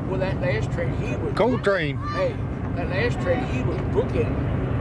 Well, that last trade he was... Coal train. Hey, that last trade he was booking.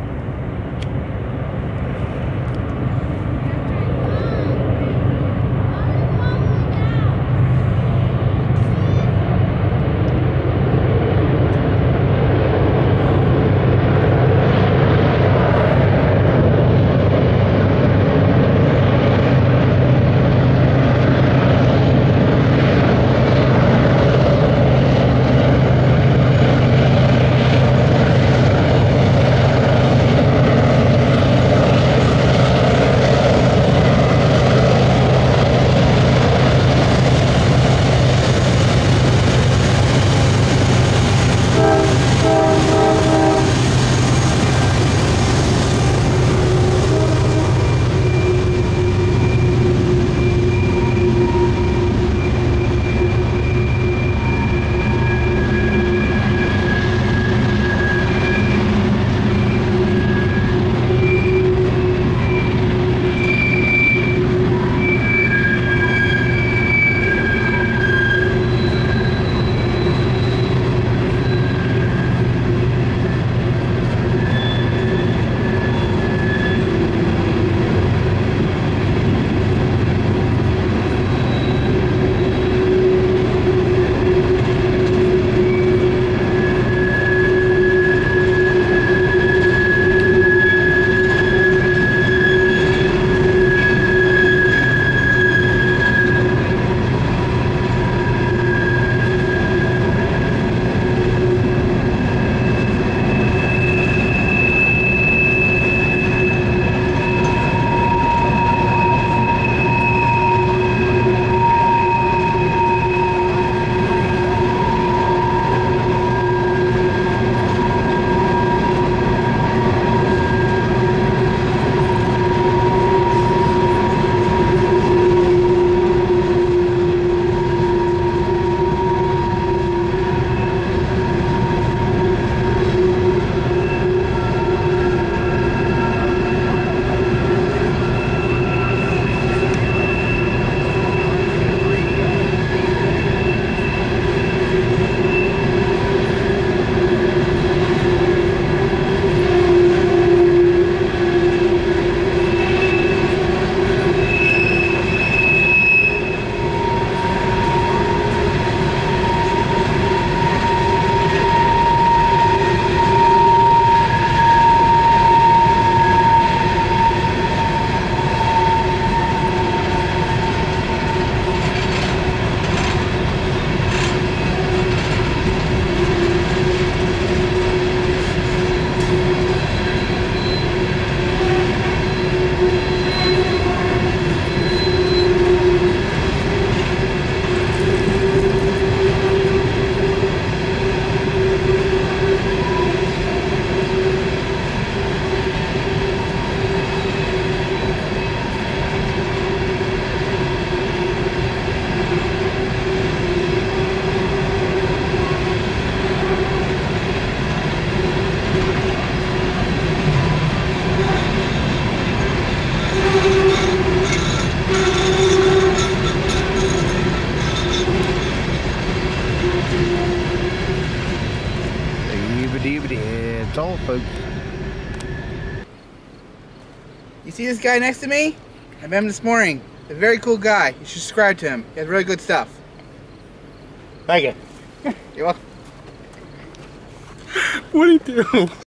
That's all, folks. You see this guy next to me? I met him this morning. A very cool guy. You should subscribe to him. He has really good stuff. Thank you. You're welcome. What do you do?